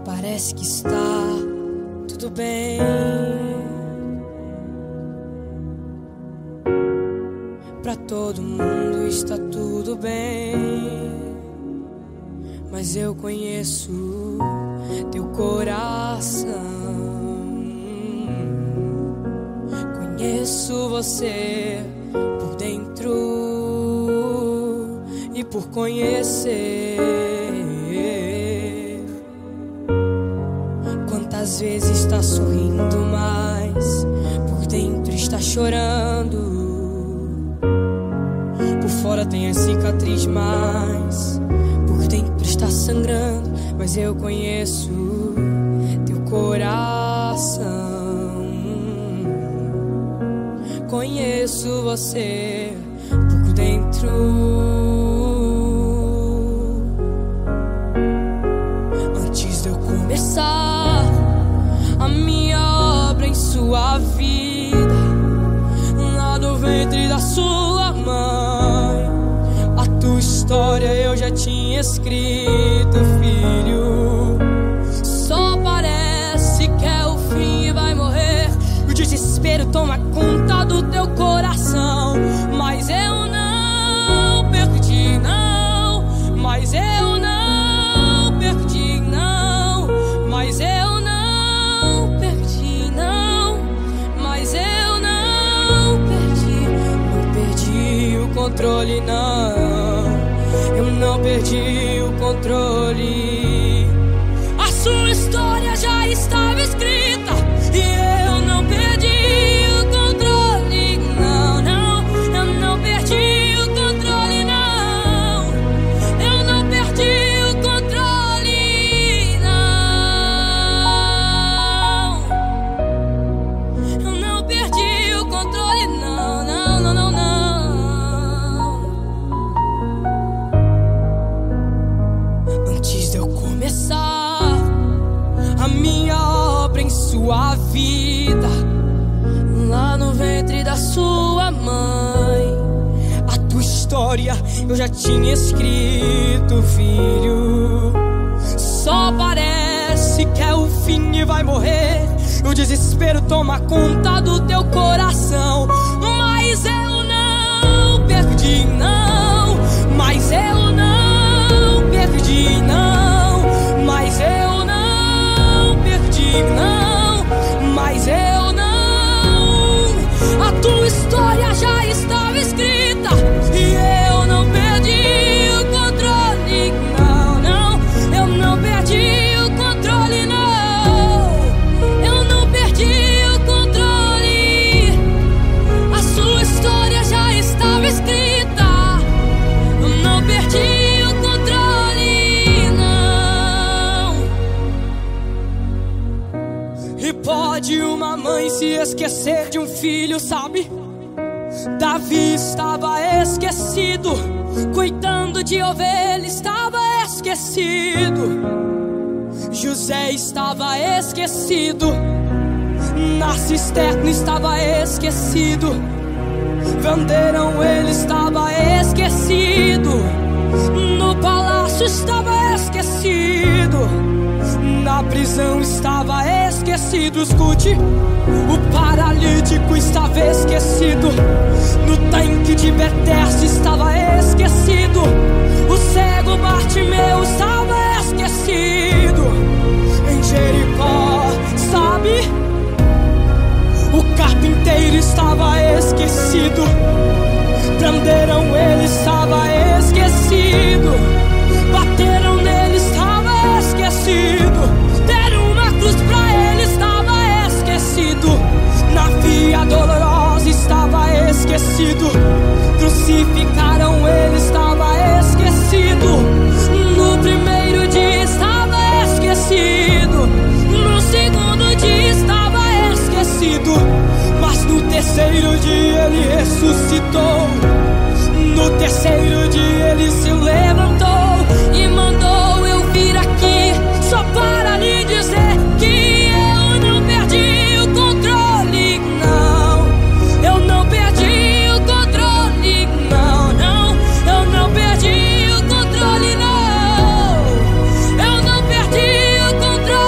Parece que está tudo bem. Pra todo mundo está tudo bem, mas eu conheço teu coração. Conheço você por dentro e por conhecer. Quantas vezes está sorrindo, mas por dentro está chorando. Por fora tem a cicatriz, mas por dentro está sangrando. Mas eu conheço teu coração. Conheço você por dentro. Antes de eu começar a minha obra em sua vida, lá no ventre da sua mãe, a tua história eu já tinha escrito, filho. Só parece que é o fim e vai morrer. O desespero toma conta do teu coração, mas eu não perdi, não. Mas eu não perdi, não. Mas eu não perdi, não. Mas eu não perdi. Não perdi o controle, não. Eu não perdi o controle. A sua história já estava escrita e eu não perdi o controle, não, não. Eu não perdi o controle, não. Eu não perdi o controle, não. Eu não perdi o controle, não, não, não, não, não. Antes de eu começar a minha obra em sua vida, lá no ventre da sua mãe, a tua história eu já tinha escrito, filho. Só parece que é o fim e vai morrer. O desespero toma conta do teu coração, mas eu não perdi, não. Mas eu não perdi, não. Mas eu não perdi, não. Mas eu não. A tua história já estava escrita e eu não perdi o controle, não, não. Eu não perdi o controle, não. Eu não perdi o controle. A sua história já estava escrita. Eu não perdi o controle, não. E pode uma mãe se esquecer de um filho, sabe? Davi estava esquecido, cuidando de ovelha, estava esquecido. José estava esquecido, na cisterna estava esquecido. Venderam, ele estava esquecido. No palácio estava esquecido. Na prisão estava esquecido. Escute, o paralítico estava esquecido. No tanque de Betesda estava esquecido. O cego Bartimeu estava esquecido. Em Jericó, sabe? O carpinteiro estava esquecido. Prenderam, ele estava esquecido. Bateram nele, estava esquecido. Deram uma cruz pra ele, estava esquecido. Na via dolorosa estava esquecido. Crucificaram, ele estava esquecido. No primeiro dia estava esquecido. No segundo dia estava esquecido. Mas no terceiro dia ele ressuscitou. No terceiro dia ele se levantou e mandou eu vir aqui só para lhe dizer que eu não perdi o controle, não. Eu não perdi o controle, não, não. Eu não perdi o controle, não. Eu não perdi o controle.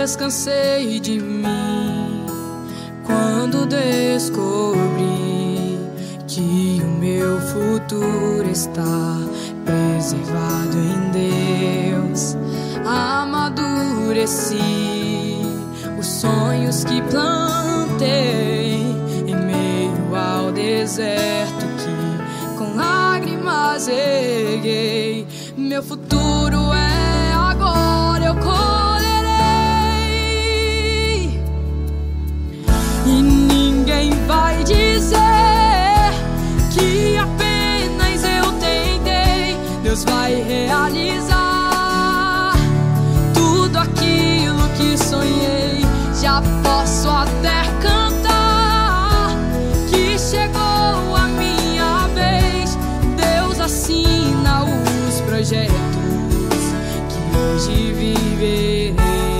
descansei de mim quando descobri que o meu futuro está preservado em Deus. Amadureci os sonhos que plantei em meio ao deserto que com lágrimas reguei. Meu futuro é agora, eu colherei, e ninguém vai dizer que apenas eu tentei. Deus vai realizar tudo aquilo que sonhei. Já posso até cantar que chegou a minha vez. Deus assina os projetos que hoje viverei.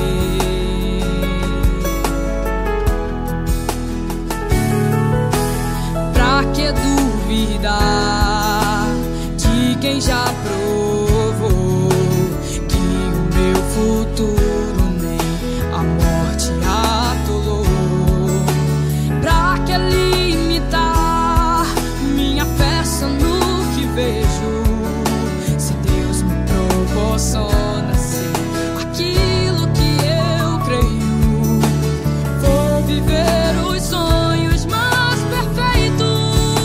Pra que duvidar de quem já provou que o meu futuro nem a morte atolou? Pra que limitar minha fé só no que vejo, se Deus me proporciona ser aquilo que eu creio? Vou viver os sonhos mais perfeitos,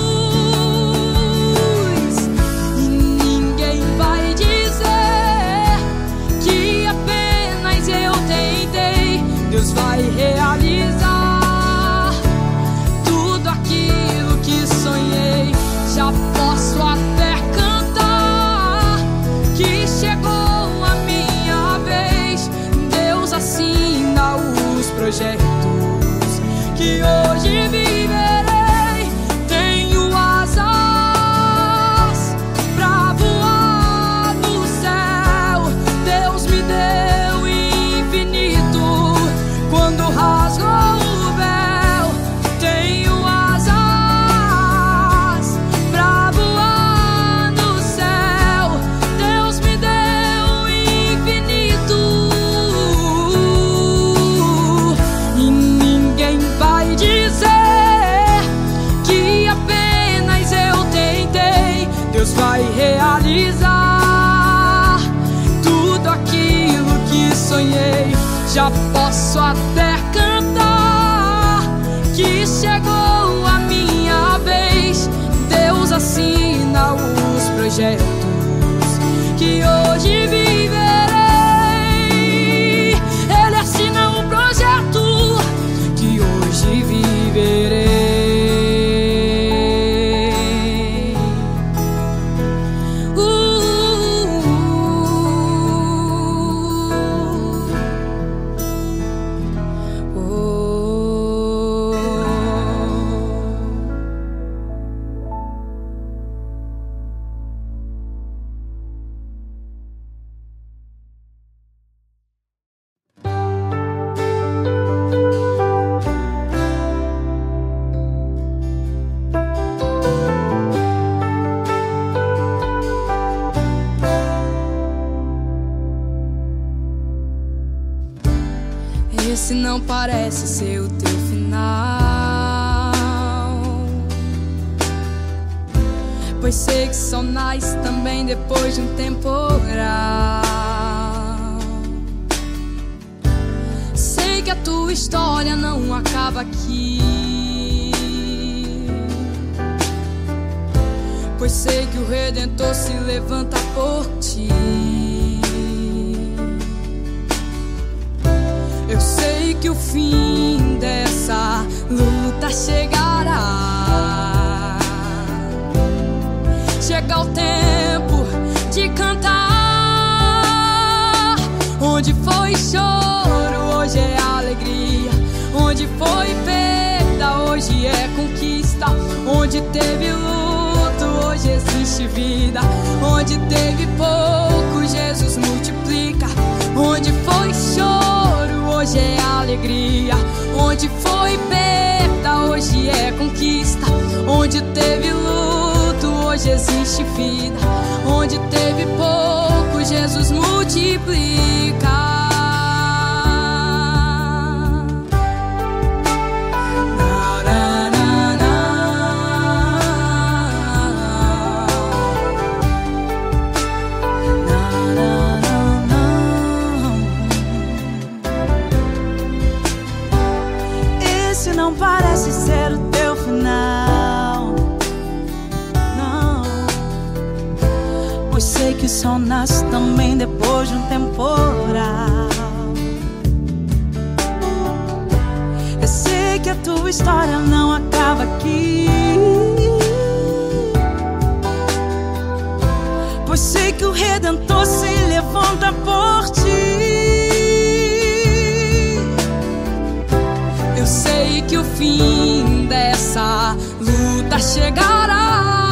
e ninguém vai dizer que apenas eu tentei. Deus vai realizar tudo aquilo que sonhei. Já posso até cantar que chegou a minha vez. Deus assina os projetos que hoje viverei. Tenho asas pra voar no céu. Deus me deu infinito quando rasgou o véu. Tenho asas pra voar no céu. Deus me deu infinito, e ninguém vai dizer que apenas eu tentei. Deus vai realizar tudo aquilo que sonhei. Já posso até cantar que chegou a minha vez. Deus assina os projetos que hoje viverei. Ele assina o projeto que hoje viverei. Esse não parece ser o teu final, pois sei que só nasce também depois de um temporal. Sei que a tua história não acaba aqui, pois sei que o Redentor se levanta por ti. Eu sei que o fim dessa luta chegará. Chega o tempo de cantar. Onde foi choro, hoje é alegria. Onde foi perda, hoje é conquista. Onde teve luto, hoje existe vida. Onde teve pouco, Jesus multiplica. Onde foi choro, hoje é alegria. Onde foi perda, hoje é conquista. Onde teve luto, hoje existe vida. Onde teve pouco, Jesus multiplica. também depois de um temporal. Eu sei que a tua história não acaba aqui, pois sei que o Redentor se levanta por ti. Eu sei que o fim dessa luta chegará.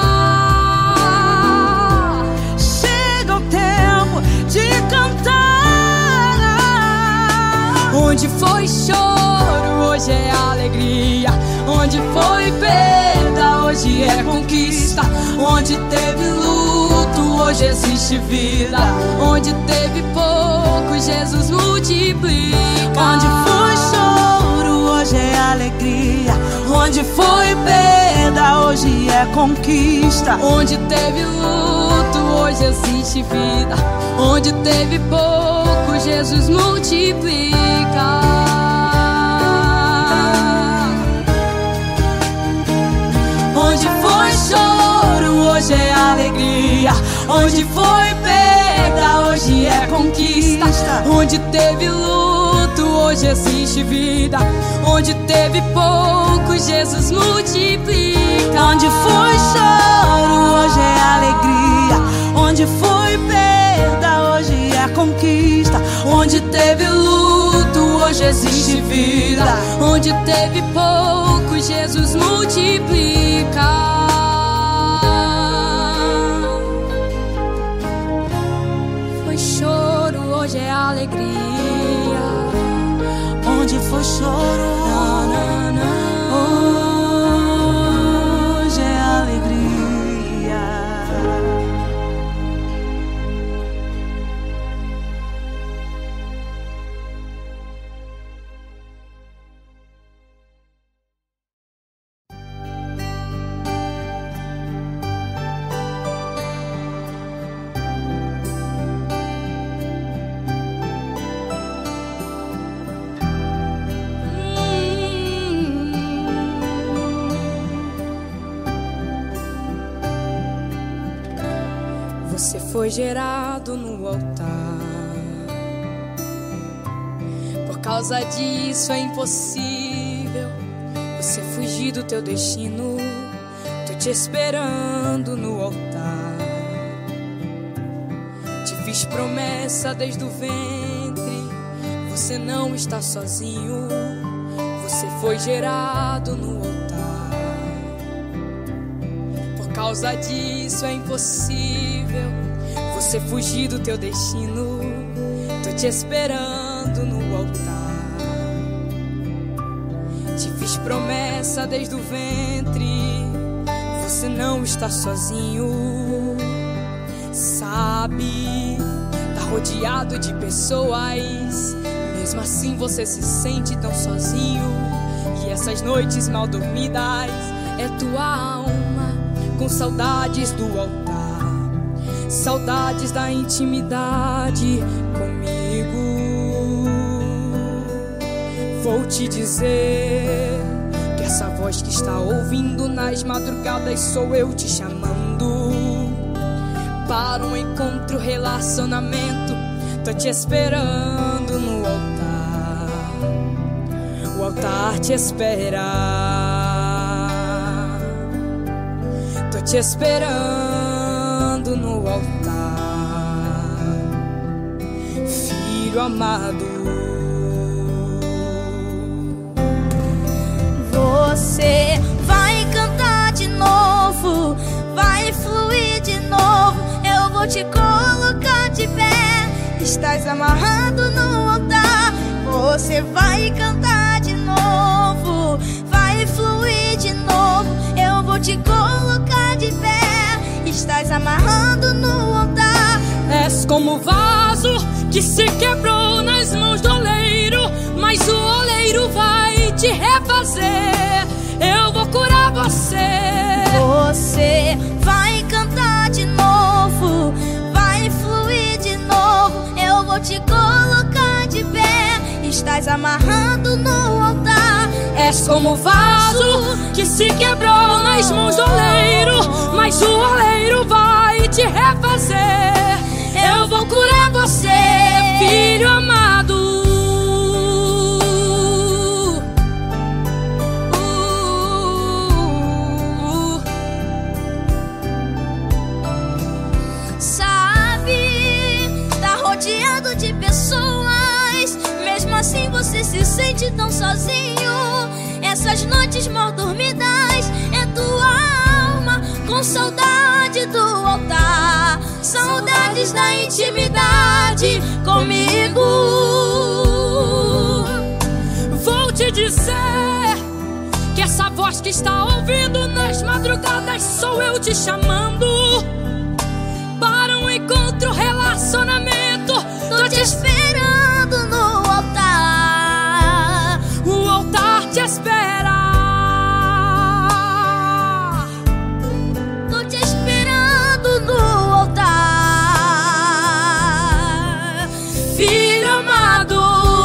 Chega o tempo de cantar. Onde foi choro, hoje é alegria. Onde foi perda, hoje é conquista. Onde teve luto, hoje existe vida. Onde teve pouco, Jesus multiplica. Onde foi choro, hoje é alegria. Onde foi perda, hoje é conquista. Onde teve luto, hoje existe vida. Onde teve pouco, Jesus multiplica. Onde foi choro, hoje é alegria. Onde foi perda, hoje é conquista. Onde teve luto, hoje existe vida. Onde teve pouco, Jesus multiplica. Onde foi choro, hoje é alegria. Onde foi perda, hoje é conquista. Onde teve luto, hoje existe vida. Onde teve pouco, Jesus multiplica. Foi choro, hoje é alegria. Onde foi choro, hoje é alegria. Você foi gerado no altar. Por causa disso é impossível você fugir do teu destino. Tô te esperando no altar. Te fiz promessa desde o ventre. Você não está sozinho. Você foi gerado no altar. Por causa disso é impossível você fugir do teu destino. Tô te esperando no altar. Te fiz promessa desde o ventre. Você não está sozinho. Sabe, tá rodeado de pessoas. Mesmo assim você se sente tão sozinho. E essas noites mal dormidas é tua alma com saudades do altar, saudades da intimidade comigo. Vou te dizer que essa voz que está ouvindo nas madrugadas sou eu te chamando para um encontro, relacionamento. Tô te esperando no altar. O altar te espera. Tô te esperando no altar, filho amado. Você vai cantar de novo, vai fluir de novo. Eu vou te colocar de pé. Estás amarrado no altar. Você vai cantar de novo, vai fluir de novo. Eu vou te colocar de pé. Estás amarrado no altar. És como vaso que se quebrou nas mãos do oleiro, mas o oleiro vai te refazer. Eu vou curar você. Você vai cantar de novo, vai fluir de novo. Eu vou te colocar de pé. Estás amarrado no altar. És como vaso que se quebrou nas mãos do oleiro, mas o oleiro vai te refazer. eu vou curar você, filho amado. Rodeado de pessoas, mesmo assim você se sente tão sozinho. Essas noites mal dormidas é tua alma com saudade do altar, saudades da intimidade comigo. Vou te dizer que essa voz que está ouvindo nas madrugadas sou eu te chamando para um encontro, relacionamento. Tô te esperando no altar, o altar te espera. Tô te esperando no altar, filho amado.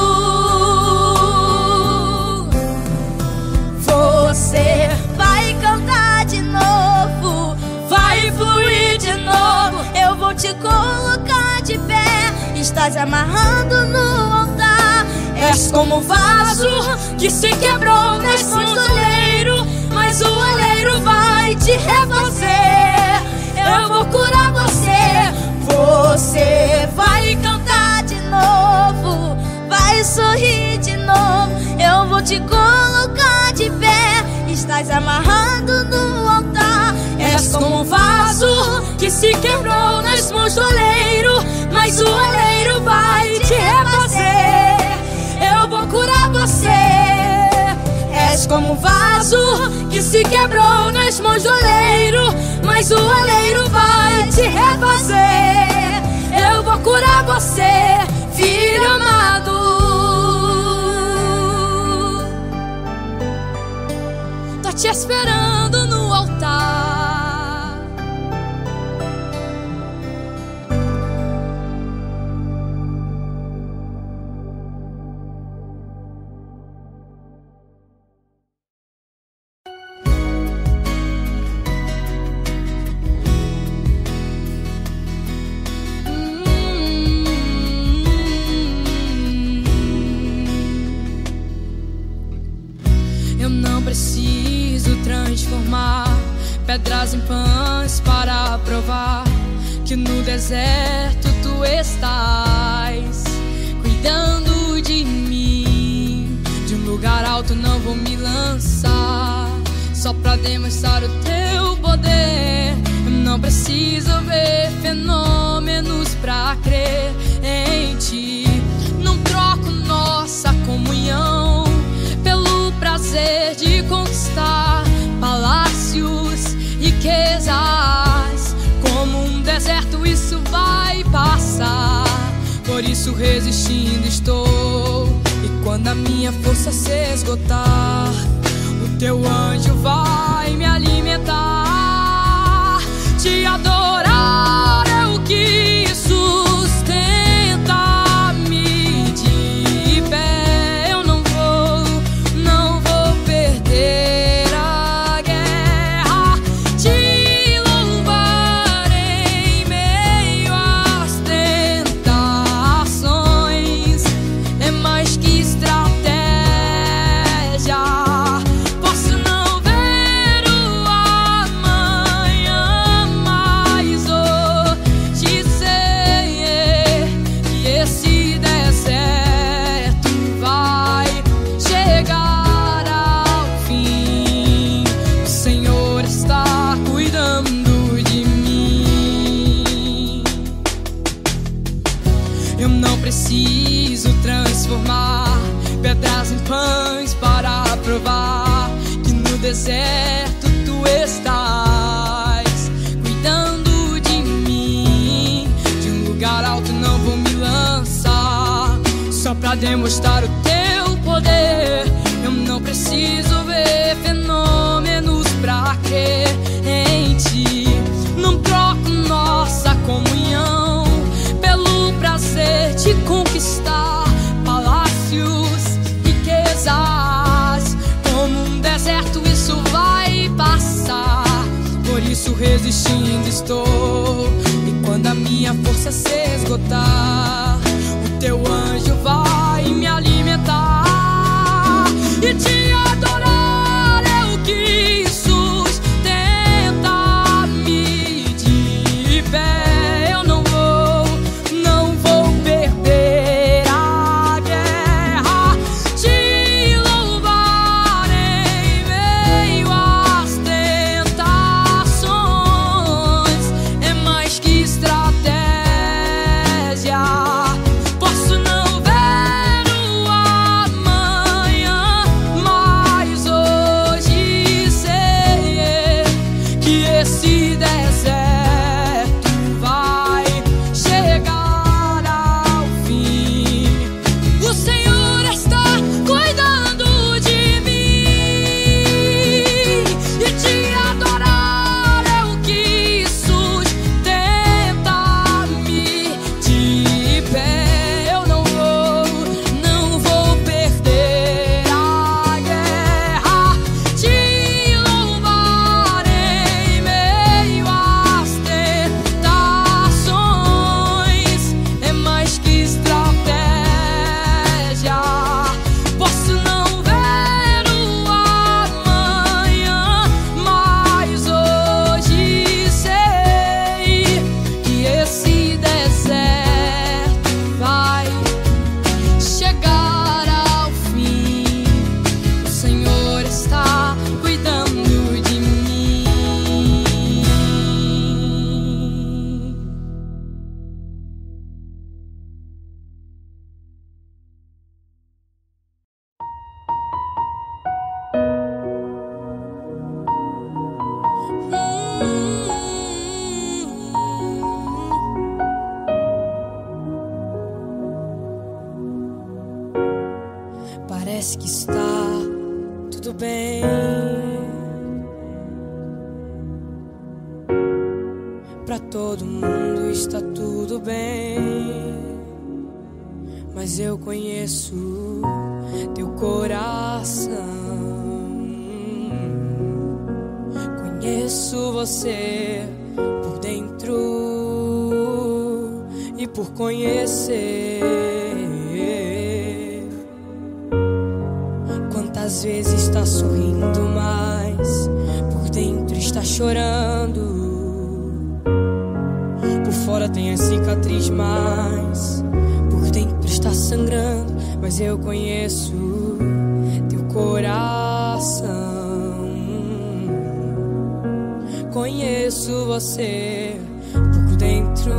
Você vai cantar de novo, vai fluir de novo. Eu vou te colocar de pé. Estás amarrando no altar. És como um vaso que se quebrou nas mãos do oleiro, mas o oleiro vai te refazer. Eu vou curar você. Você vai cantar de novo, vai sorrir de novo. Eu vou te colocar de pé. Estás amarrando no altar. És como um vaso que se quebrou nas mãos do oleiro, mas o oleiro vai te refazer. Eu vou curar você. És como um vaso que se quebrou nas mãos do oleiro, mas o oleiro vai te refazer. Eu vou curar você, filho amado. Tô te esperando no altar. Preciso transformar pedras em pães para provar que no deserto tu estás cuidando de mim. De um lugar alto não vou me lançar só pra demonstrar o teu poder. Eu não preciso ver fenômenos pra crer em ti. Não troco nossa comunhão pelo prazer de conquistar palácios, riquezas. Como um deserto isso vai passar, por isso resistindo estou. E quando a minha força se esgotar, o teu anjo vai me alimentar. Te adorar é o que sustenta me de pé. Eu não vou perder a guerra. Te louvar em meio às tentações é mais que estratégia. Posso não ver o amanhã, mas hoje sei que esse deserto vai chegar ao fim. O Senhor está cuidando de mim. Eu não preciso transformar pedras em pães para provar que no deserto tu estás cuidando de mim. De um lugar alto não vou me lançar só pra demonstrar o teu poder. Eu não preciso ver fenômenos pra crer em ti. Não troco nossa comunhão pelo prazer de conquistar palácios, riquezas. Como um deserto isso vai passar, por isso resistindo estou. E quando a minha força força se esgotar, o teu anjo vai me alimentar e te adorar é o que sustenta me de pé. Eu não vou perder a guerra, te louvar em meio às tentações. É mais que estratégia, posso não ver o amanhã, mas hoje sei que esse deserto vai chegar ao fim. O Senhor está cuidando de mim e te adorar é o que sustenta-me de pé. Eu não vou perder a guerra, te louvar em meio às tentações. É mais que estratégia, posso não ver o amanhã, mas hoje sei que esse deserto vai chegar ao fim. O Senhor está cuidando de mim. Parece que está tudo bem, pra todo mundo está tudo bem, mas eu conheço teu coração. Conheço você por dentro e por conhecer. Quantas vezes está sorrindo, mas por dentro está chorando. Por fora tem a cicatriz, mas por dentro está sangrando. Mas eu conheço teu coração. Conheço você por dentro.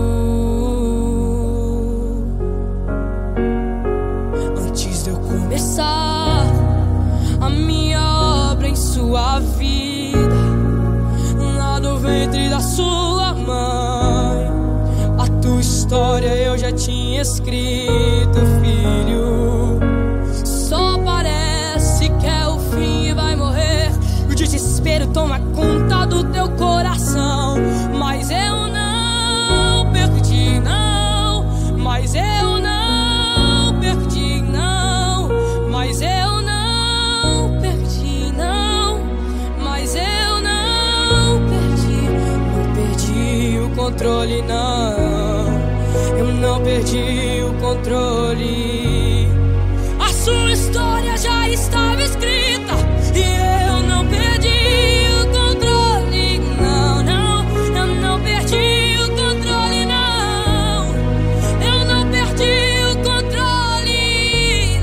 Antes de eu começar a minha obra em sua vida, lá no ventre da sua mãe, a tua história eu já tinha escrito, filho. Só parece que é o fim e vai morrer, o desespero toma conta do teu coração. Mas eu não perdi, não. Mas eu não perdi, não. Mas eu não perdi, não. Mas eu não perdi. Não perdi o controle, não. Eu não perdi o controle. A sua história já estava escrita e eu não perdi o controle, não, não. Eu não perdi o controle, não. Eu não perdi o controle,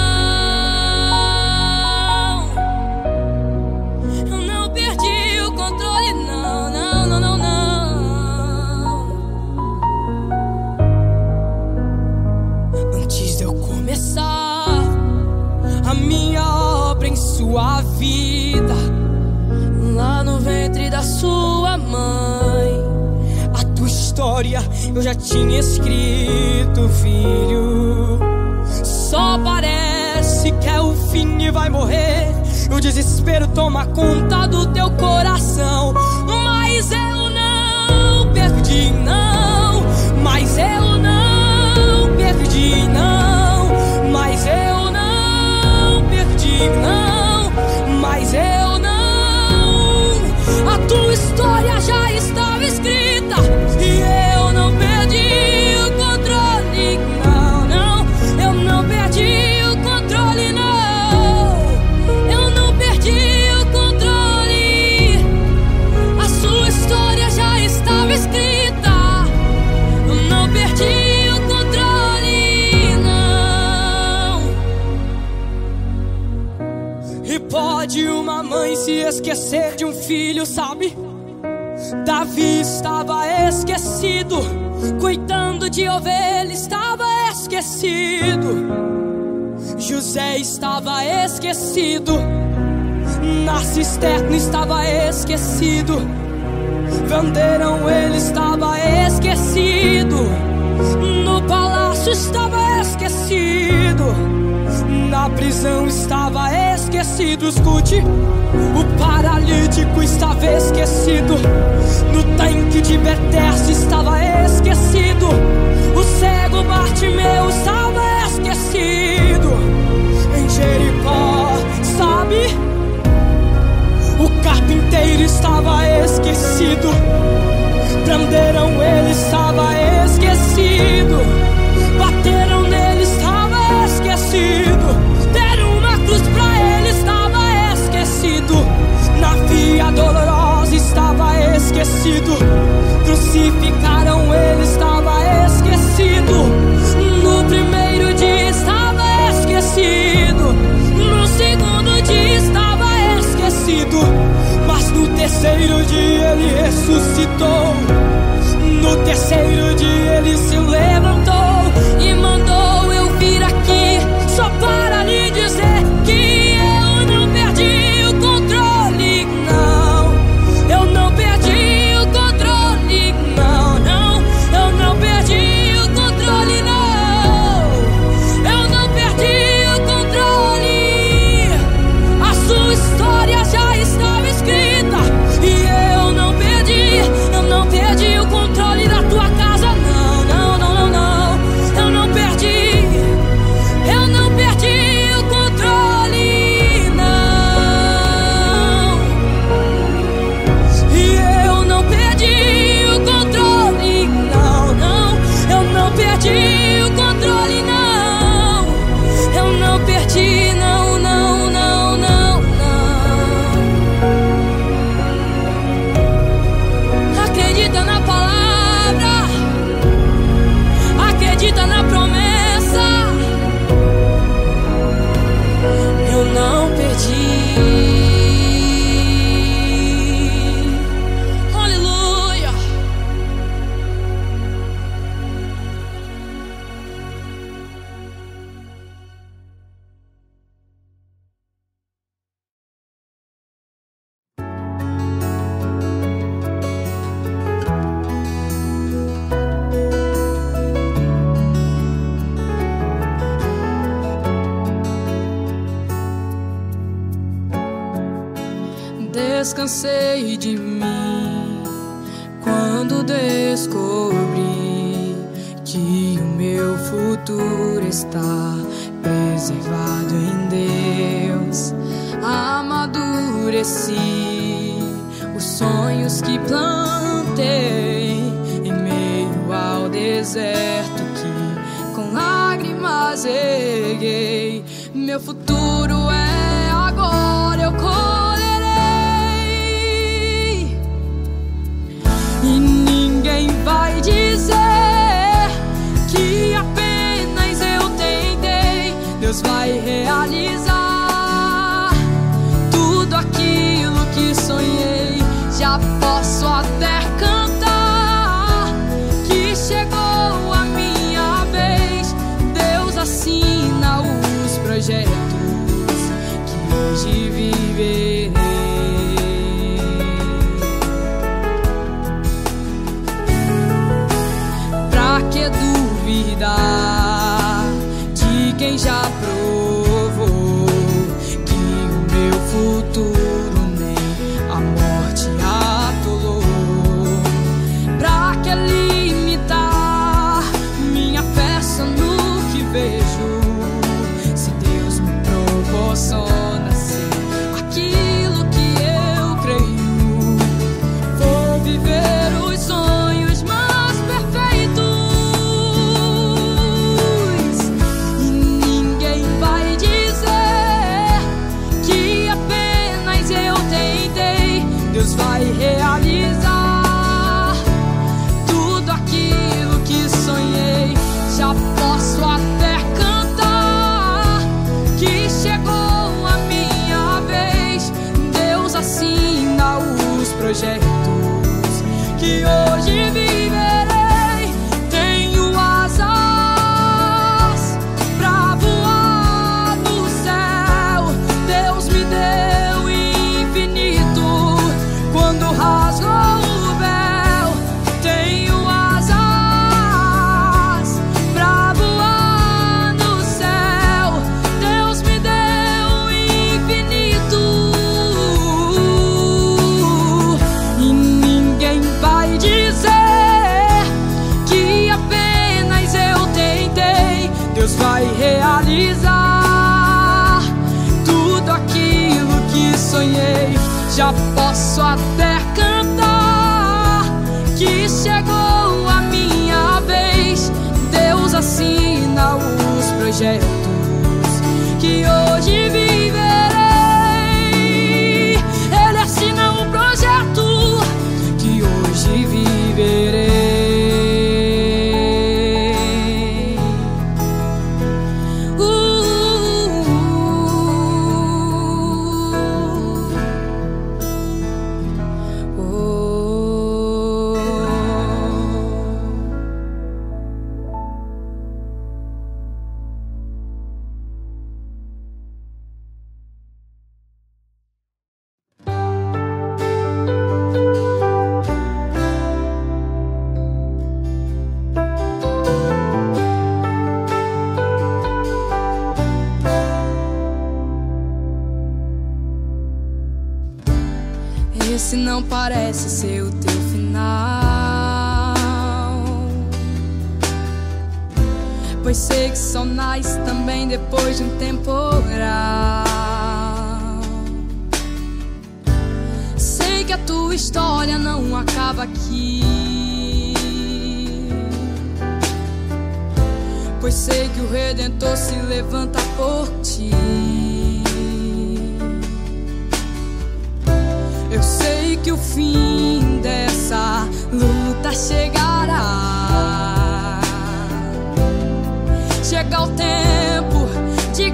não. Eu não perdi o controle, não, não, não, não, não. Antes de eu começar a minha obra em sua vida, lá no ventre da sua mãe, a tua história eu já tinha escrito, filho. Só parece que é o fim e vai morrer, o desespero toma conta do teu coração. Mas eu não perdi, não. Mas eu não perdi, não. Mas eu não perdi, não. Mas eu não. A tua história já estava escrita e eu não perdi se esquecer de um filho, sabe? Davi estava esquecido, cuidando de ovelha, estava esquecido. José estava esquecido, na cisterna estava esquecido. Venderam, ele estava esquecido, no palácio estava esquecido, na prisão estava esquecido. Escute, o paralítico estava esquecido, no tanque de Betesda estava esquecido, o cego Bartimeu estava esquecido. Em Jericó, sabe, o carpinteiro estava esquecido, prenderam, ele estava esquecido, bateram nele, estava esquecido, deram uma cruz pra ele, estava esquecido, na via dolorosa estava esquecido, crucificaram, ele estava esquecido, no primeiro dia estava esquecido, no segundo dia estava esquecido, mas no terceiro dia ele ressuscitou, no terceiro dia ele se levantou e mandou eu vir aqui só para lhe dizer que eu não perdi o controle, não, eu não perdi o controle, não, não, eu não perdi o controle, não, eu não perdi o controle, a sua história já estava escrita e eu não perdi o controle da tua casa, não, não, não, não, não, eu não perdi o controle, não, e eu não perdi o controle, não, não, eu não perdi o controle, não, eu não perdi, não, não, não, não, não. Acredita na palavra, acredita na promessa, eu não perdi. Aleluia. Descansei de mim quando descobri que o meu futuro está preservado em Deus. Amadureci os sonhos que plantei em meio ao deserto que com lágrimas erguei. Meu futuro é agora, eu colherei e ninguém vai dizer que apenas eu tentei. Deus vai realizar tudo aquilo que sonhei. Já posso até cantar que chegou a minha vez. Deus assina os projetos que hoje viverei. Pra que duvidar de quem já provou que o meu futuro nem a morte atolou? Pra que limitar minha fé só no que vejo, se Deus me proporciona ser aquilo que eu creio? Vou viver os sonhos mais perfeitos Deus vai realizar tudo aquilo que sonhei. Já posso até cantar que chegou a minha vez. Deus assina os projetos que hoje viverei. Ele assina o projeto que hoje viverei. Esse não parece ser o teu final, pois sei que só nasce também depois de um temporal. Sei que a tua história não acaba aqui, pois sei que o Redentor se levanta por ti. Eu sei que o fim dessa luta chegará. Chega o tempo de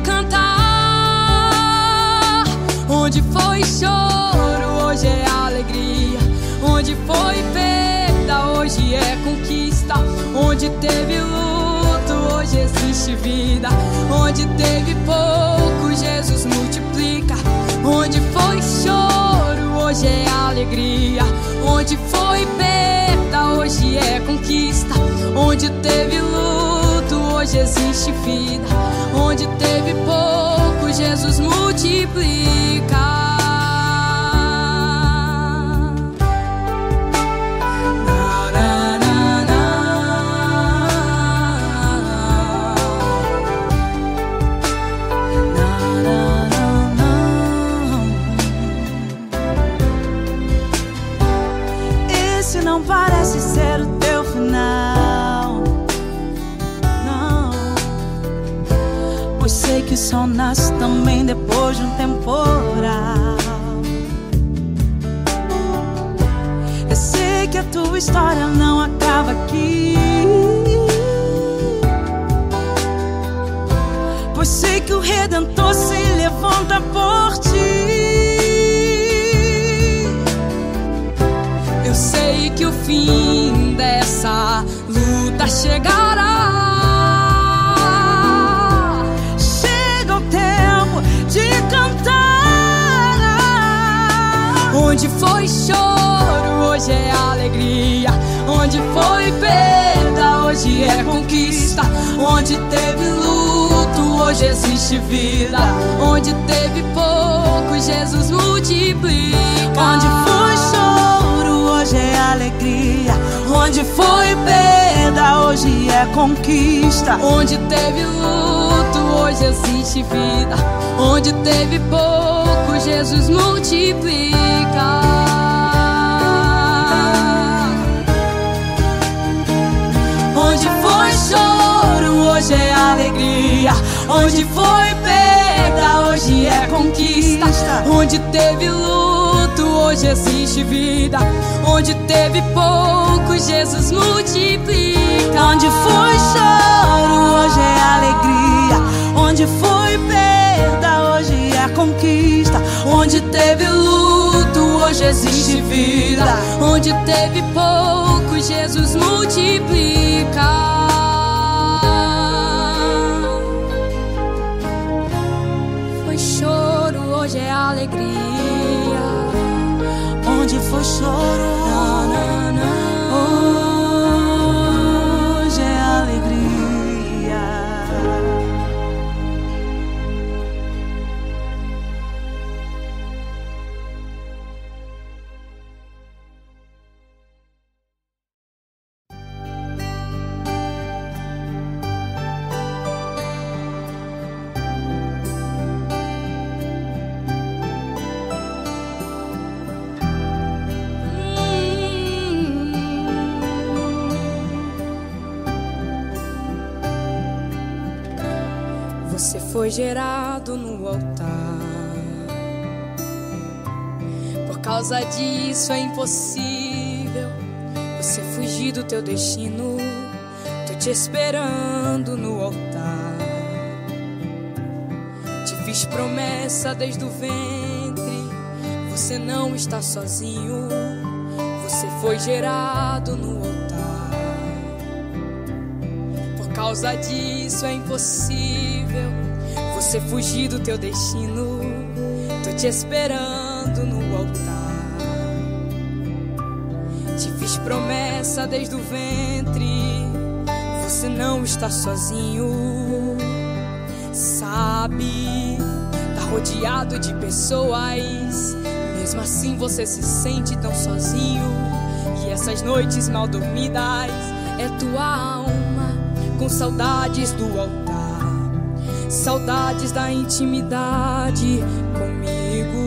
cantar. Onde foi choro, hoje é alegria. Onde foi perda, hoje é conquista. Onde teve luto, hoje existe vida. Onde teve pouco, Jesus multiplica. Onde foi choro, hoje é alegria. Onde foi perda, hoje é conquista. Onde teve luto, hoje existe vida. Onde teve pouco, Jesus multiplica. Não parece ser o teu final, não, pois sei que o sol nasce também depois de um temporal. Eu sei que a tua história não acaba aqui, pois sei que o Redentor se levanta por ti. Eu sei que o fim dessa luta chegará. Chega o tempo de cantar. Onde foi choro, hoje é alegria. Onde foi perda, hoje é conquista. Onde teve luto, hoje existe vida. Onde teve pouco, Jesus multiplica. Onde foi choro, hoje é alegria. Onde foi perda, hoje é conquista. Onde teve luto, hoje existe vida. Onde teve pouco, Jesus multiplica. Onde foi choro, hoje é alegria. Onde foi perda, hoje é conquista. Onde teve luto, hoje existe vida. Onde teve pouco, Jesus multiplica. Onde foi choro, hoje é alegria. Onde foi perda, hoje é conquista. Onde teve luto, hoje existe vida. Onde teve pouco, Jesus multiplica. Foi choro, hoje é alegria. Onde foi choro, hoje é alegria. Você foi gerado no altar. Por causa disso é impossível você fugir do teu destino. Tô te esperando no altar. Te fiz promessa desde o ventre. Você não está sozinho. Você foi gerado no altar. Por causa disso é impossível você fugir do teu destino. Tô te esperando no altar. Te fiz promessa desde o ventre. Você não está sozinho. Sabe, tá rodeado de pessoas, mesmo assim você se sente tão sozinho. E essas noites mal dormidas é tua alma com saudades do altar, saudades da intimidade comigo.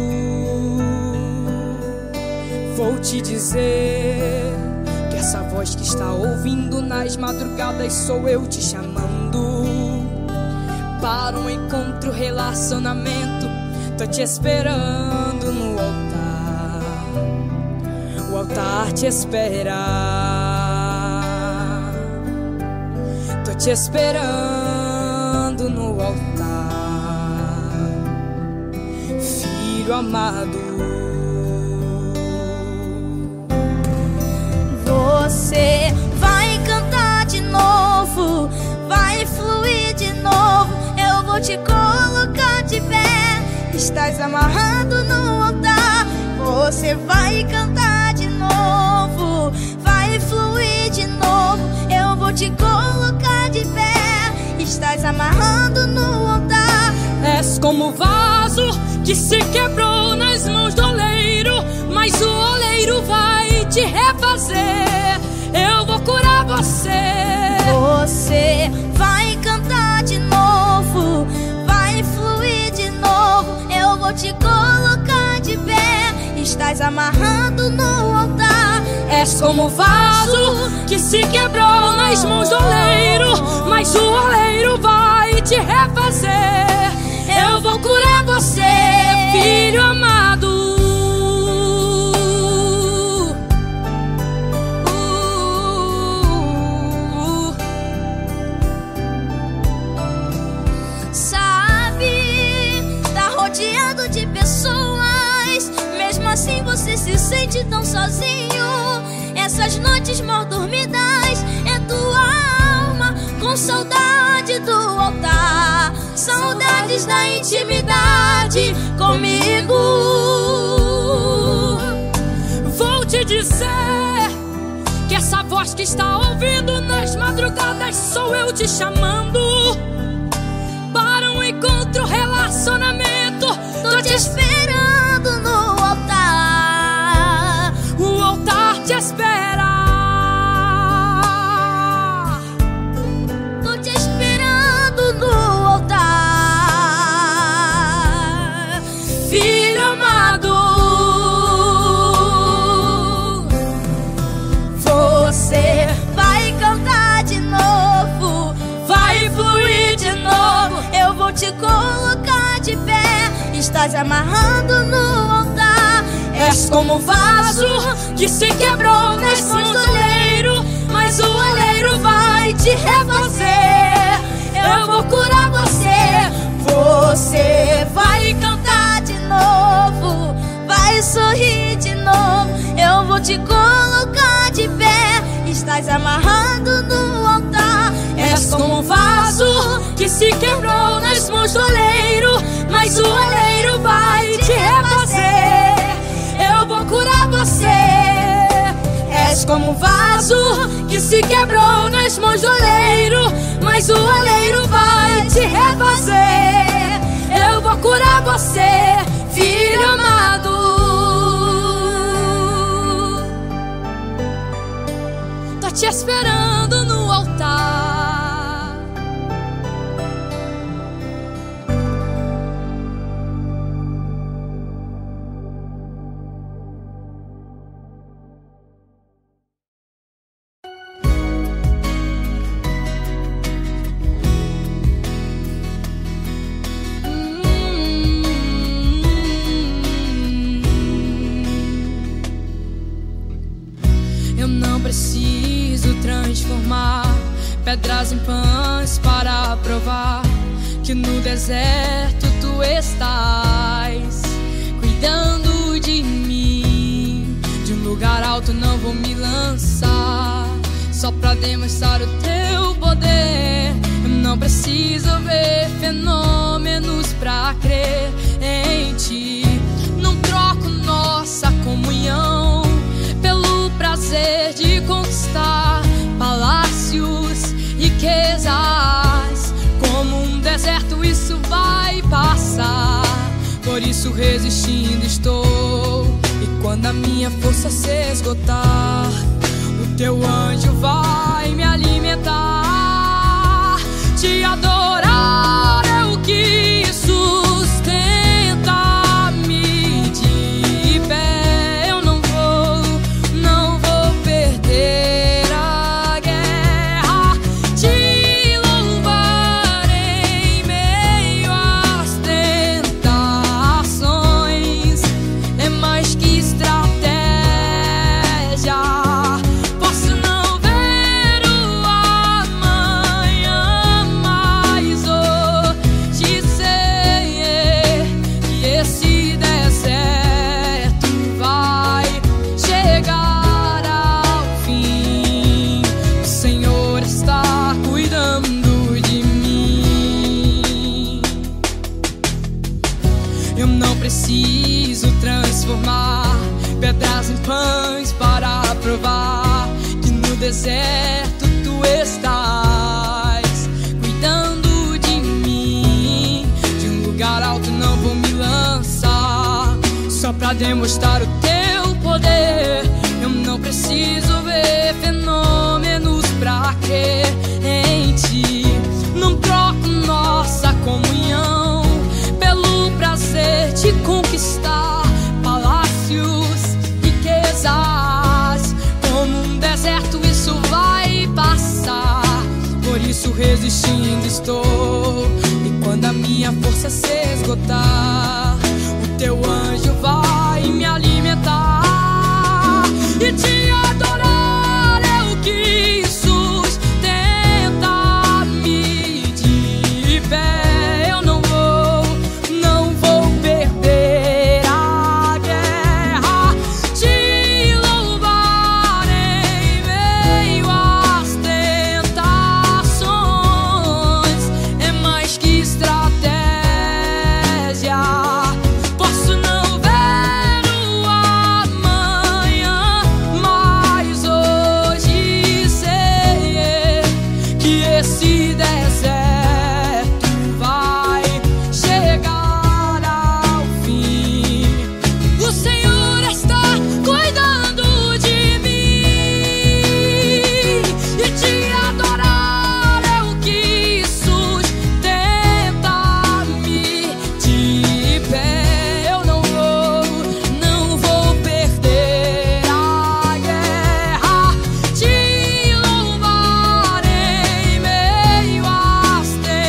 Vou te dizer que essa voz que está ouvindo nas madrugadas sou eu te chamando para um encontro, relacionamento. Tô te esperando no altar. O altar te espera. Tô te esperando no altar, filho amado. Você vai cantar de novo, vai fluir de novo. Eu vou te colocar de pé. Estás amarrado no altar. Você vai cantar de novo, vai fluir de novo. Eu vou te colocar de pé. Estás amarrado no altar. És como vaso que se quebrou nas mãos do oleiro, mas o oleiro vai te refazer. Eu vou curar você. Você vai cantar de novo, vai fluir de novo. Eu vou te colocar de pé. Estás amarrado no altar. És como vaso que se quebrou nas mãos do oleiro, mas o oleiro vai te refazer. Eu vou curar você, filho amado. Rodeado de pessoas, mesmo assim você se sente tão sozinho. Essas noites mal dormidas é tua alma com saudade do altar, saudades da intimidade comigo. Vou te dizer que essa voz que está ouvindo nas madrugadas sou eu te chamando para um encontro, relacionamento. Tô te esperando no altar. O altar te espera. Tô te esperando no altar, filho amado. Você vai cantar de novo, vai fluir de novo. Eu vou te colocar de pé. Estás amarrando no altar. És como vaso que se quebrou nas mãos do oleiro, mas o oleiro vai te refazer. Eu vou curar você. Você vai cantar de novo, vai sorrir de novo. Eu vou te colocar de pé. Estás amarrado no altar. És como um vaso que se quebrou nas mãos do oleiro, mas o oleiro vai te refazer. Eu vou curar você. És como um vaso que se quebrou nas mãos do oleiro, mas o oleiro vai te refazer. Eu vou curar você, filho amado. Tô te esperando no altar. provar que no deserto tu estás cuidando de mim. De um lugar alto não vou me lançar, só pra demonstrar o teu poder. Eu não preciso ver fenômenos pra crer em ti. Não troco nossa comunhão pelo prazer de conquistar palácios, riquezas. Como um deserto isso vai passar, por isso resistindo estou. E quando a minha força se esgotar, o teu anjo vai me alimentar. Te adorar é o que sustenta-me de pé. Eu não vou perder a guerra. Te louvar em meio às tentações é mais que estratégia. Posso não ver o amanhã, mas hoje sei que esse deserto vai chegar ao fim. O Senhor está cuidando de mim. Eu não preciso transformar pedras em pães para provar que no deserto tu estás cuidando de mim. De um lugar alto não vou me lançar, só pra demonstrar o teu poder. Eu não preciso ver fenômenos pra crer em ti. Não troco nossa comunhão pelo prazer de conquistar palácios, riquezas. Como um deserto isso vai passar, por isso resistindo estou. E quando a minha força se esgotar, o teu anjo vai me alimentar. E te adorar é o que sustenta-me de pé. Eu não vou perder a guerra. Te louvar em meio às tentações é mais que estratégia. Posso não ver o amanhã, mas hoje sei que esse deserto vai chegar ao fim. O Senhor está cuidando de mim. E te adorar é o que sustenta-me de pé. Eu não vou perder a guerra. Te louvar em meio às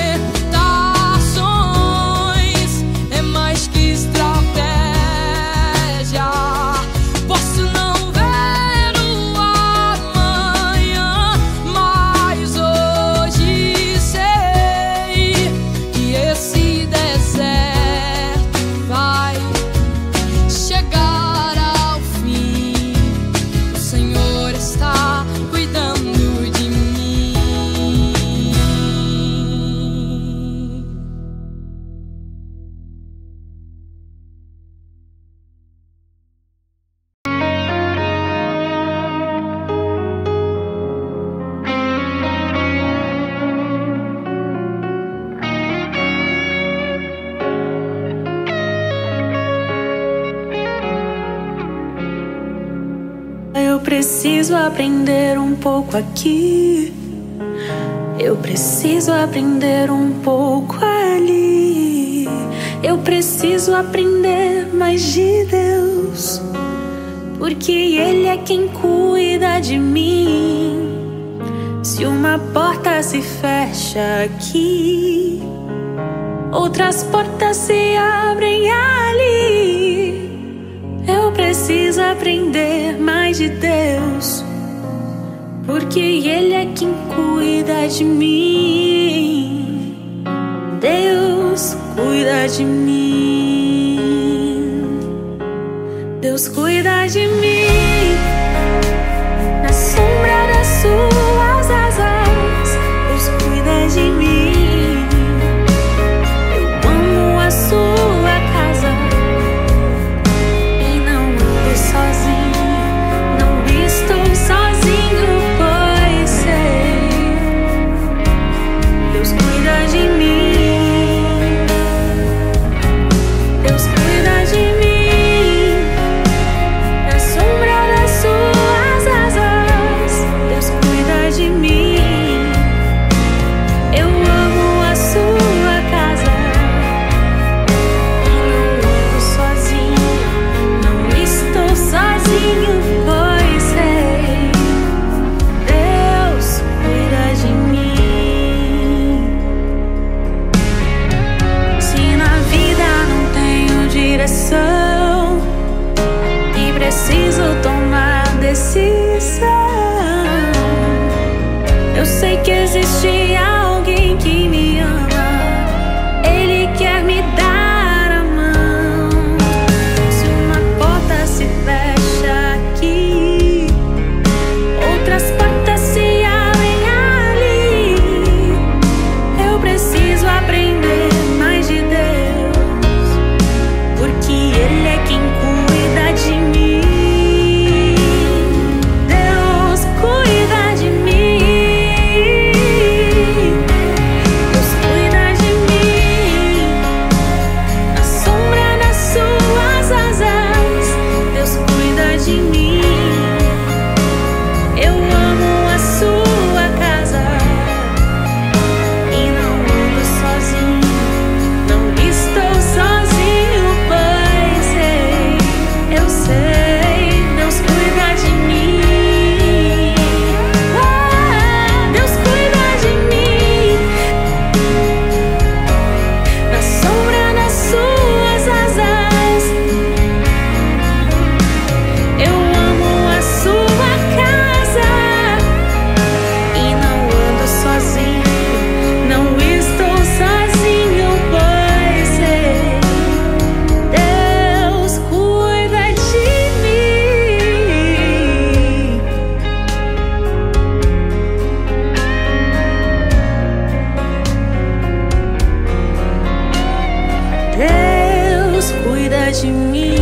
tentações é mais que estratégia. Posso não ver o amanhã, mas hoje sei que esse deserto vai chegar ao fim. O Senhor está cuidando de mim. Eu preciso aprender um pouco aqui, eu preciso aprender um pouco ali. Eu preciso aprender mais de Deus, porque Ele é quem cuida de mim. Se uma porta se fecha aqui, outras portas se abrem ali. Eu preciso aprender mais de Deus, porque Ele é quem cuida de mim. cuida de mim. Deus cuida de mim. Na sombra das suas asas, Deus cuida de mim. Eu amo a sua casa e não ando sozinho, não estou sozinho, pois sei, Deus cuida de mim. Deus cuida de mim. Na sombra das suas asas, Deus cuida de mim. Eu amo a sua casa e não ando sozinho, não estou sozinho, pois sei, Deus cuida de mim. Se na vida não tenho direção e preciso tomar decisão, eu sei que existe alguém que me ama. Ele quer me dar a mão. Se uma porta se fecha aqui, outras portas se abrem ali. Eu preciso aprender mais de Deus, porque Ele é quem cuida de mim. Deus cuida de mim. Deus cuida de mim. Na sombra das suas asas, Deus cuida de mim. Eu amo a sua casa e não ando sozinho, não estou sozinho, pois sei, eu sei, Deus cuida de mim. Deus cuida de mim. Na sombra das suas asas, eu amo a sua casa e não ando sozinho, não estou sozinho, pois sei, Deus cuida de mim. Deus cuida de mim.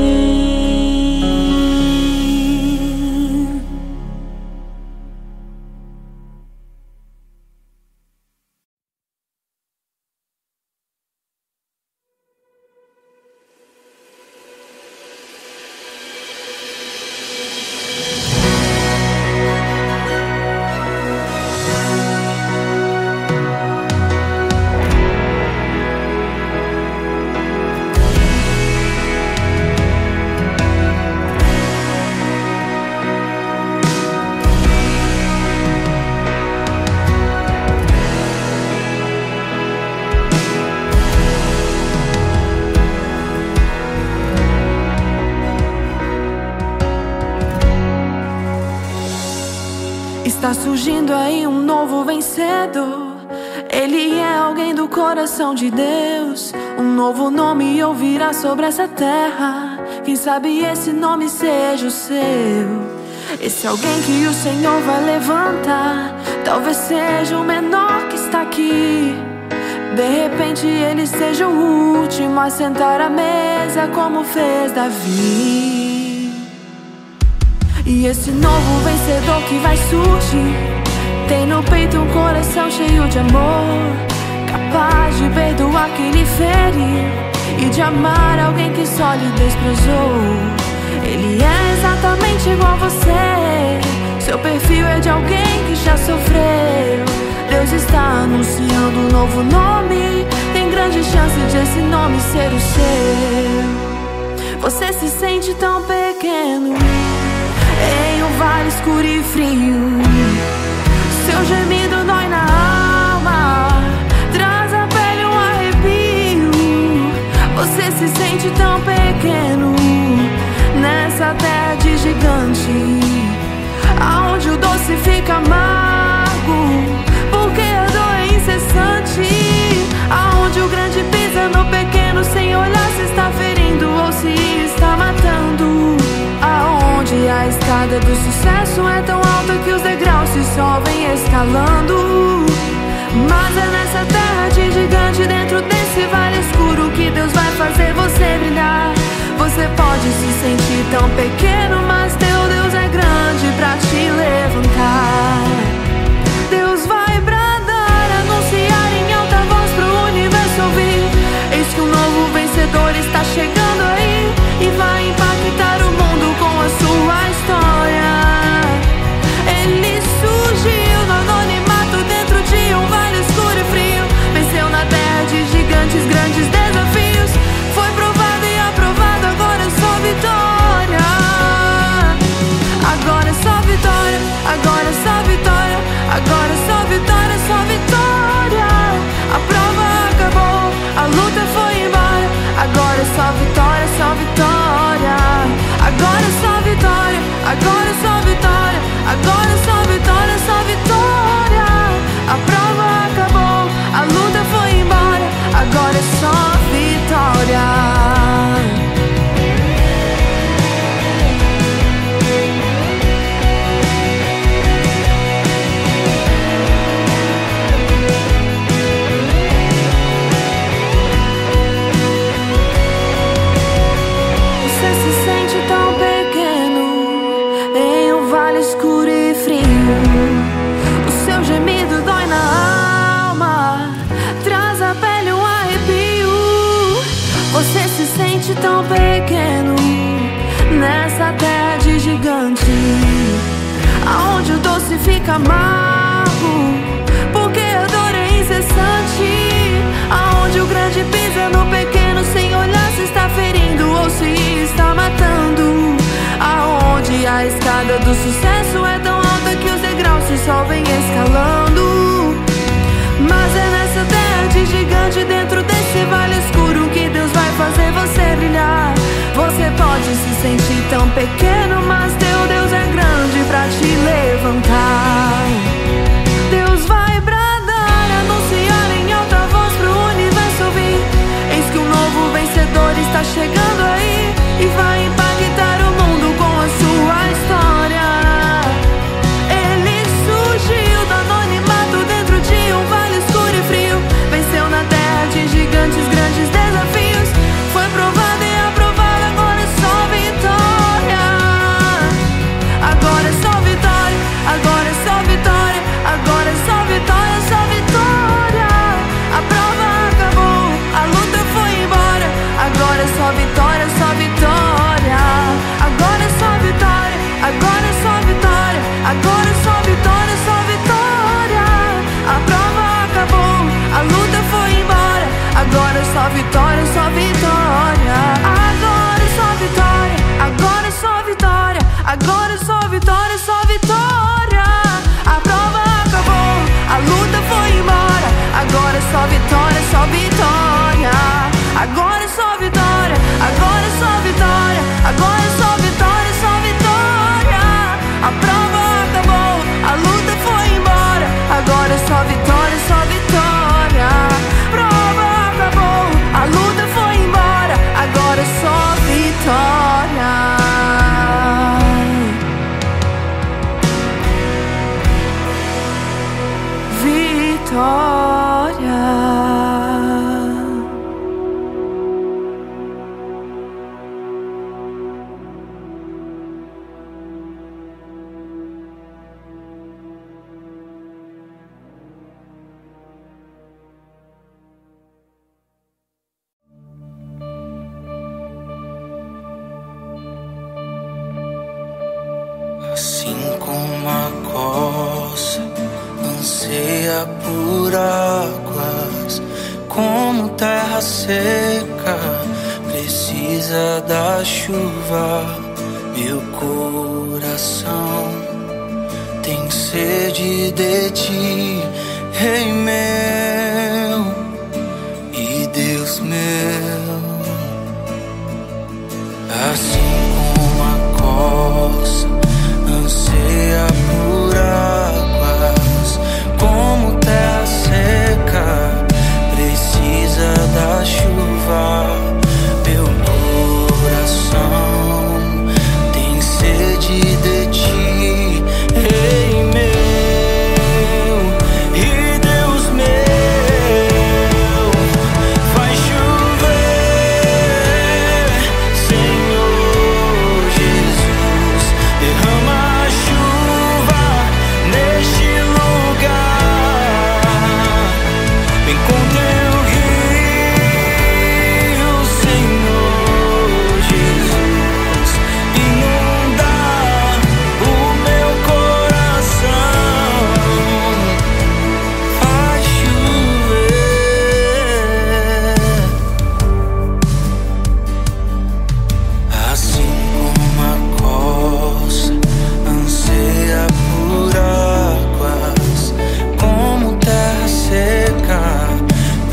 Está surgindo aí um novo vencedor. Ele é alguém do coração de Deus. Um novo nome ouvirá sobre essa terra. Quem sabe esse nome seja o seu. Esse alguém que o Senhor vai levantar, talvez seja o menor que está aqui. De repente ele seja o último a sentar à mesa, como fez Davi. E esse novo vencedor que vai surgir tem no peito um coração cheio de amor, capaz de perdoar quem lhe fere e de amar alguém que só lhe desprezou. Ele é exatamente igual a você. Seu perfil é de alguém que já sofreu. Deus está anunciando um novo nome. Tem grande chance de esse nome ser o seu. Você se sente tão pequeno em um vale escuro e frio. Seu gemido dói na alma, traz à pele um arrepio. Você se sente tão pequeno nessa terra de gigante, aonde o doce fica amargo, porque a dor é incessante, aonde o grande pisa no pequeno. sol vem escalando. Mas é nessa terra de gigante, dentro desse vale escuro, que Deus vai fazer você brilhar. Você pode se sentir tão pequeno, mas teu Deus é grande pra te levantar. Deus vai bradar, anunciar em alta voz pro universo ouvir: eis que um novo vencedor está chegando aí, e vai impactar o mundo com a sua história. Ele surgiu no anonimato dentro de um vale escuro e frio. Venceu na terra de gigantes, grandes desafios. Foi provado e aprovado, agora é só vitória. Agora é só vitória, agora é só vitória. Agora é só vitória, só vitória. A prova acabou, a luta foi embora. Agora é só vitória, só vitória. Agora é só vitória, agora é só vitória. Agora é só vitória, só vitória. A prova acabou, a luta foi embora. Agora é só vitória. Escuro e frio, o seu gemido dói na alma, traz à pele um arrepio. Você se sente tão pequeno nessa terra de gigante, aonde o doce fica amargo, porque a dor é incessante. Aonde o grande pisa no pequeno, sem olhar se está ferindo ou se está matando. Aonde a escada do sucesso é tão alta que os degraus se só vem escalando. Mas é nessa terra de gigante, dentro desse vale escuro, que Deus vai fazer você brilhar. Você pode se sentir tão pequeno, mas teu Deus é grande pra te levantar. Deus vai bradar, anunciar em alta voz pro universo ouvir: eis que um novo vencedor está chegando aí, e vai impactar o mundo com a sua história. Ele surgiu do anonimato dentro de um vale escuro e frio. Venceu na terra de gigantes, grandes desafios. Foi provado e aprovado, agora é só vitória. Agora é só vitória, agora é só vitória. Agora é só vitória, só vitória. A prova acabou, a luta foi embora. Agora é só vitória, só vitória. Agora é só vitória, agora é só vitória. Agora é só vitória, só vitória. A prova acabou, a luta foi embora. Agora é só vitória, só vitória. Agora é só vitória, agora é só vitória. Agora é só vitória, só vitória. A prova acabou, a luta foi embora. Agora é só vitória, só vitória. Agora é só vitória, agora é só vitória. Agora é só vitória, só vitória. A prova acabou, a luta foi embora. Agora é só vitória, só vitória. A prova acabou, a luta foi embora. Agora é só vitória. Vitória. Assim como a costa anseia por águas, como terra seca precisa da chuva, meu coração tem sede de ti, Rei meu e Deus meu. Assim como a costa anseia por águas, como terra seca precisa da chuva, meu coração tem sede de ti, Rei meu.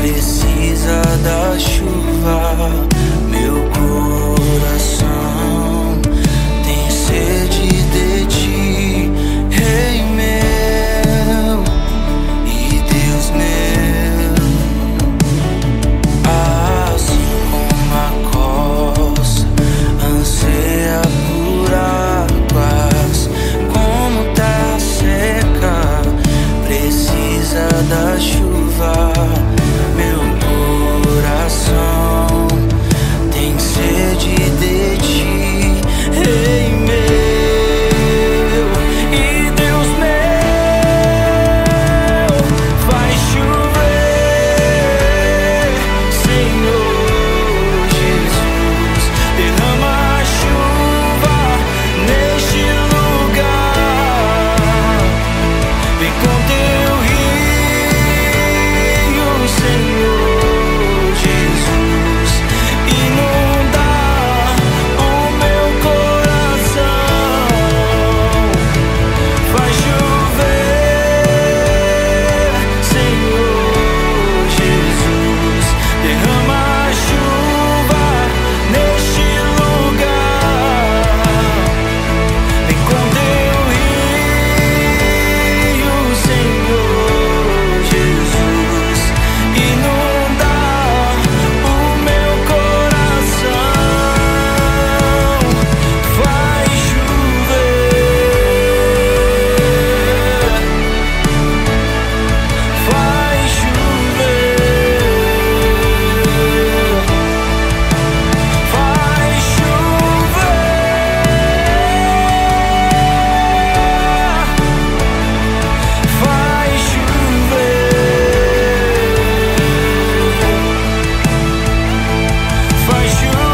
precisa da chuva. Meu coração tem sede de ti, Rei meu e Deus meu. Assim como a costa anseia por águas, como terra seca precisa da chuva. Meu coração tem sede de ti, Rei meu e Deus meu. Faz chover, Senhor Jesus, derrama a chuva neste lugar. Vem com teu rio, Senhor Jesus, inunda o meu coração. Faz chover, Senhor Jesus, derrama a chuva neste lugar. Vem com teu rio, Senhor Jesus, inunda o meu coração. Faz chover, faz chover, faz chover, faz chover, faz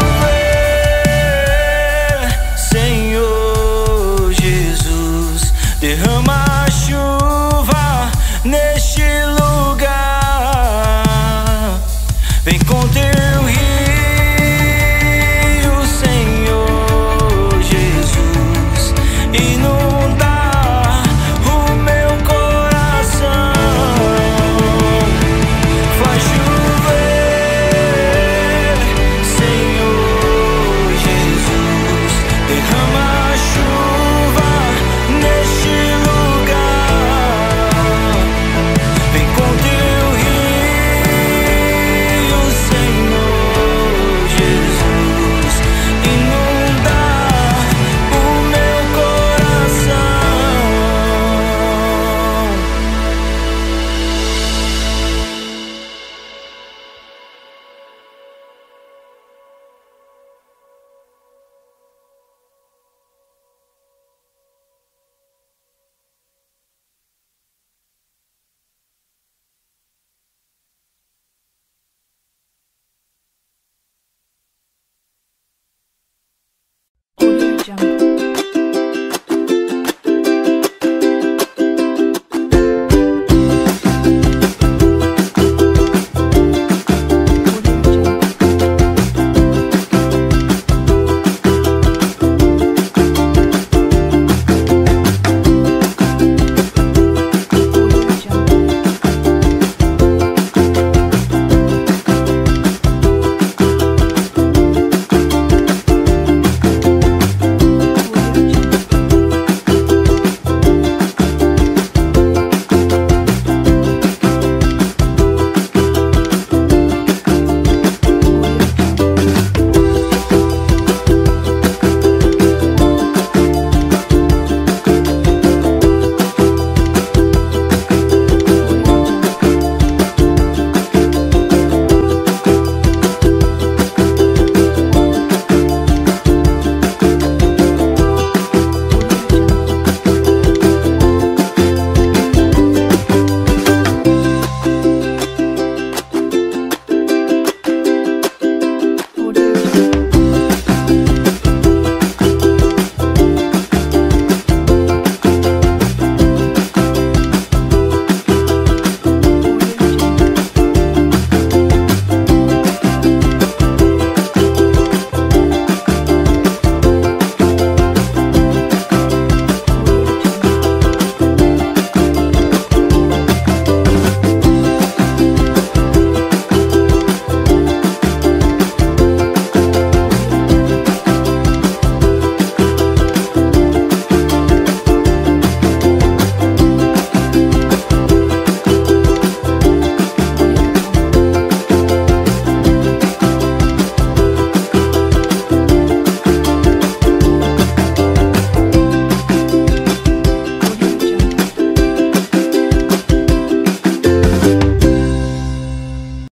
chover, Senhor Jesus, derrama a chuva neste lugar. Vem com teu rio, Senhor Jesus, inunda o meu coração. Faz chover, Senhor Jesus, derrama a chuva neste lugar. Vem com teu rio, Senhor Jesus, inunda o meu coração. Audio Jungle.